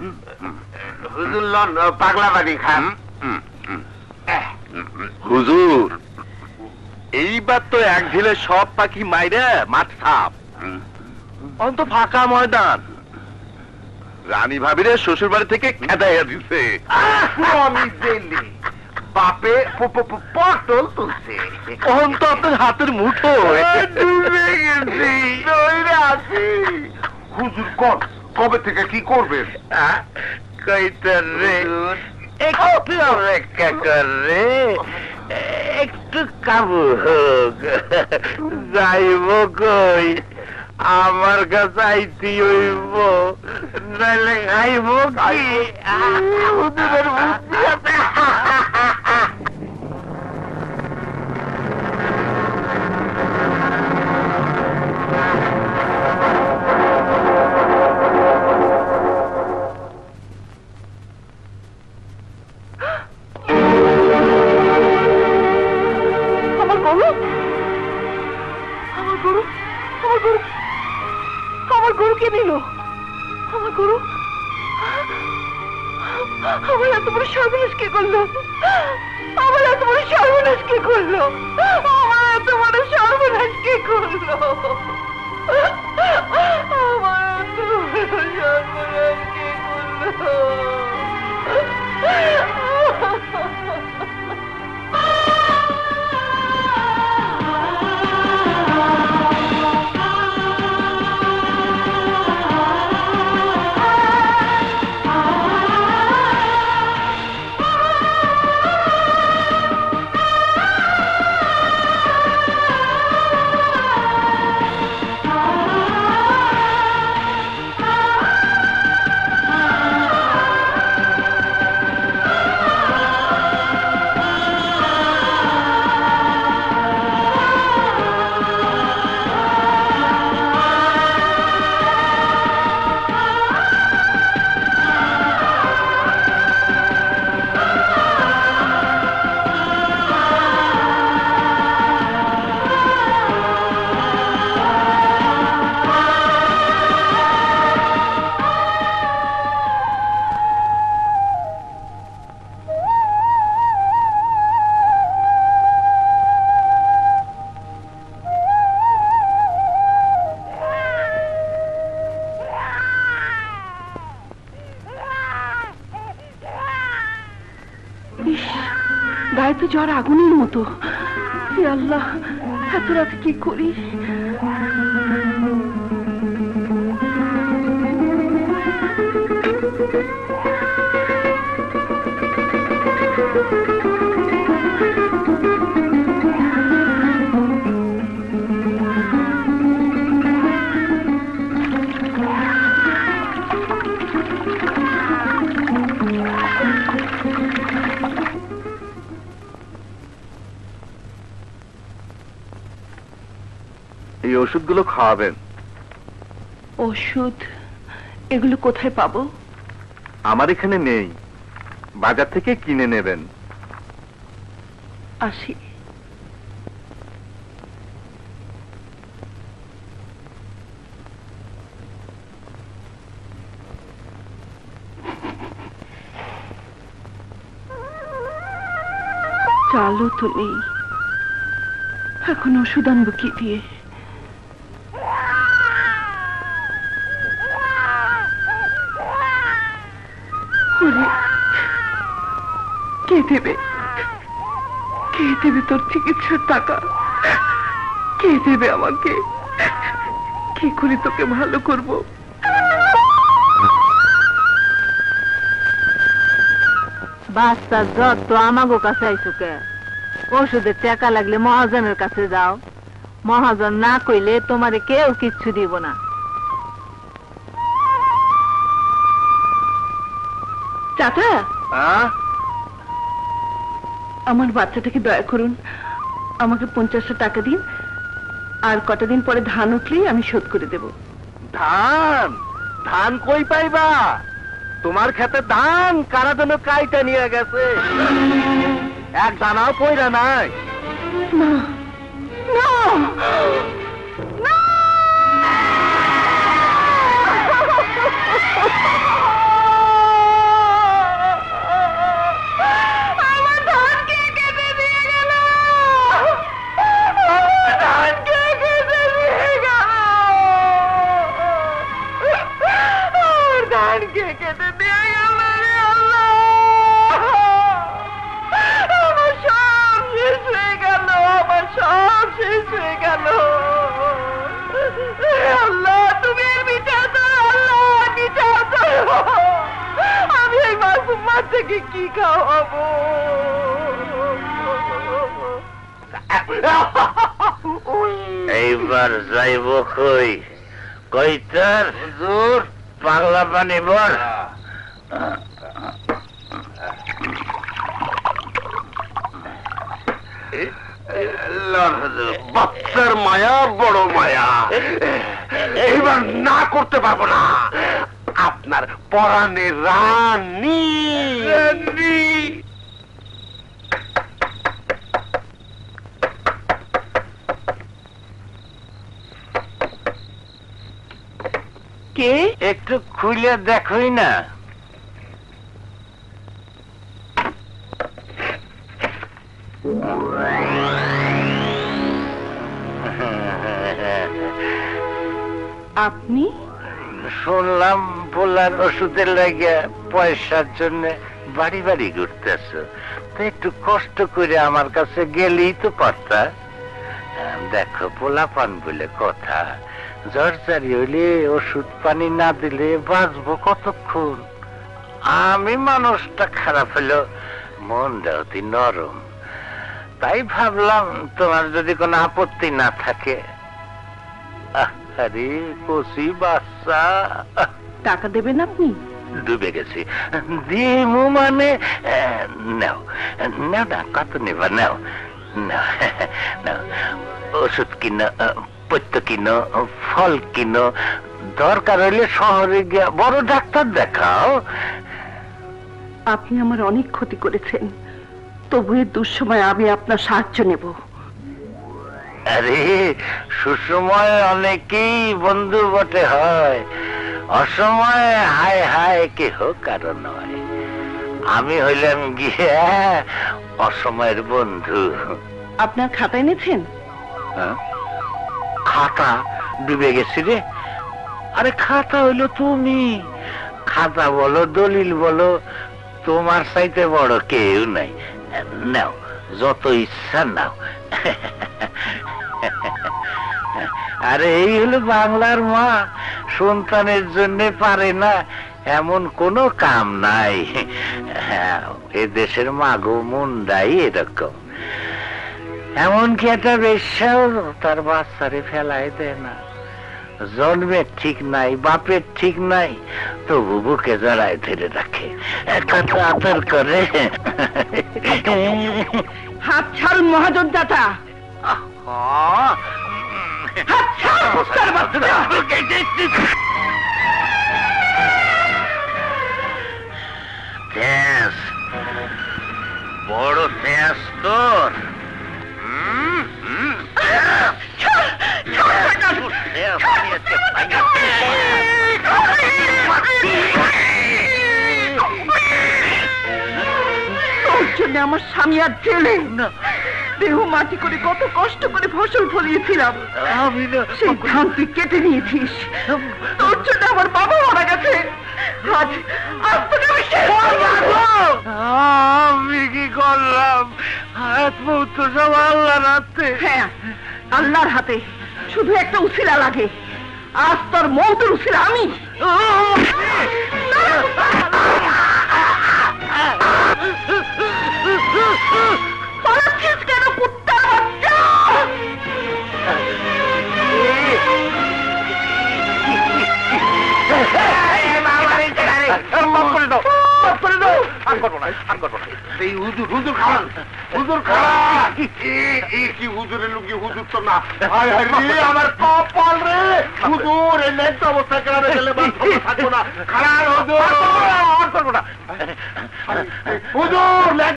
হুজুর লন পাগলা বাড়ি খান। হুজুর, এইবার তো এক ঢিলে সব পাখি মাইরে মাঠ সাপ। অন্ত ফাঁকা ময়দান, রানী ভাবিরে শ্বশুর বাড়ি থেকে খেদাইয়া দিছে। বাপে পটল তুলছে। অন্ত আপনার হাতের মুঠো ডুবে গেছি, নইরে আছি। হুজুর কোন কবে থেকে কি করবেন? কইতার রে একটু অপেক্ষা কর রে, একটু কাবু হোক। যাইব কই, আমার কাছে আইতি হইব, নাইলে খাইব কি? হুজুরের বুদ্ধি আছে। আমার গরু কে নিল? আমার গরু, আমার এত বড় সর্বনাশ কে করলো? আমার এত বড় সর্বনাশ কে করলো? আমার এত বড় সর্বনাশ কে করলো? আমার এত বড় সর্বনাশ কে করলো? গায়ে তো জ্বর আগুনের মতো। হে আল্লাহ, এত রাতে কি করি? এই ওষুধগুলো খাওয়াবেন। ওষুধ? এগুলো কোথায় পাবো? আমার এখানে নেই, বাজার থেকে কিনে নেবেন। আসি। চালও তো নেই, এখন ওষুধ আনবো কি দিয়ে? কে দেবে? কে দেবে তোর চিকিৎসার টাকা? কে দেবে আমাকে? কি করে তোকে ভালো করব? বাচ্চা যত আমাগো কাছে আইসো কে? ওষুধের টাকা লাগলে মহাজনের কাছে যাও, মহাজন না কইলে তোমারে কেউ কিচ্ছু দিব না। চাচা, আমার বাচ্চাটাকে দয়া করুন, আমাকে 50টা টাকা দিন, আর কটা দিন পরে ধান উঠলেই আমি শোধ করে দেব। ধান? ধান কই পাইবা? তোমার ক্ষেতে ধান কারা যেন কাইটা নিয়ে গেছে, এক দানাও পয়রা নাই। না না না, কে কেটে দিয়ে গেল রে আল্লাহ, আমার সব শেষ হয়ে গেল, আমার সব শেষ হয়ে গেল। আল্লাহ তুমি এর বিচার করো, আল্লাহ বিচার করো। আমি এই মাসুম বাচ্চাকে কি খাওয়াবো? এইবার যাইব কই? কইতার হুজুর পাগলা পানি বল। বাচ্চার মায়া বড় মায়া, এইবার না করতে পারবো না। আপনার পরাণের রানী রানী কে? একটু খুলে দেখোই না। আপনি? শুনলাম পোলার ওষুধের লাগে পয়সার জন্য বাড়ি বাড়ি ঘুরতেছ, তো একটু কষ্ট করে আমার কাছে গেলেই তো পারতা। দেখো পোলা পান বলে কথা, জ্বর জারি হইলে ওষুধ পানি না দিলে বাঁচবো কতক্ষণ? আমি মানুষটা খারাপ হলো, মনটা অতি নরম, তাই ভাবলাম তোমার যদি কোনো আপত্তি না থাকে। আরে কচি বাচ্চা, টাকা দেবেন আপনি? ডুবে গেছি। দিমু মানে নাও নাও না, কত নেবা নাও নাও নাও। ওষুধ কিনো, পত্য কিনো, ফল কিনো, দরকার হইলে শহরে গিয়া বড় ডাক্তার দেখাও। আপনি আমার অনেক ক্ষতি করেছেন, তবু এর দুঃসময় আমি আপনার সাহায্য নেব। আরে সুসময় অনেকেই বন্ধু বটে হয়, অসময়ে হায় হায় কেহ কারণ নয়। আমি হইলাম গিয়া অসময়ের বন্ধু। আপনার খাতা এনেছেন? খাতা ডুবে গেছি রে। আরে খাতা হইলো তুমি, খাতা বলো দলিল বলো, তোমার চাইতে বড় কেউ নাই। নাও যত ইচ্ছা নাও। আরে এই হলো বাংলার মা, সন্তানের জন্য পারে না এমন কোনো কাম নাই। এ দেশের মাগো মুন্ডাই এরকম, এমনকি একটা বেশ্যাও তার বাচ্চারে ফেলাই দেয় না। জন্মের ঠিক নাই, বাপের ঠিক নাই, তবু বুকে জড়ায় ধরে রাখে, কত আদর করে। হাত ছাড়ুন মহাজন দাতা, হাত ছাড় কুত্তার বাচ্চা। বড় তেজ তোর। তোর জন্য আমার স্বামী আর জেলে, দেহ মাটি করে কত কষ্ট করে ফসল ফলিয়েছিলাম, সেই ধান তুই কেটে নিয়েছিস। তোর জন্য আমার বাবা মারা গেছে, আজ আজ তোকে আমি শেষ করবো। আমি কি করলাম? হাত মুখ তো সব আল্লাহর হাতে। হ্যাঁ, আল্লাহর হাতে। শুধু একটা উসিলা লাগে, আজ তোর মৌতের উসিলা আমি। পালাচ্ছিস কেন কুত্তার বাচ্চা? এই হুজুর হুজুর খান, হুজুর খান। কি হুজুরের লুকি? হুজুর তো না। হায় হায় রে আমার কপাল রে, হুজুর এই ন্যায্য অবস্থা কেন গেলে থাকবো না। খারাপ হুজুর, হুজুর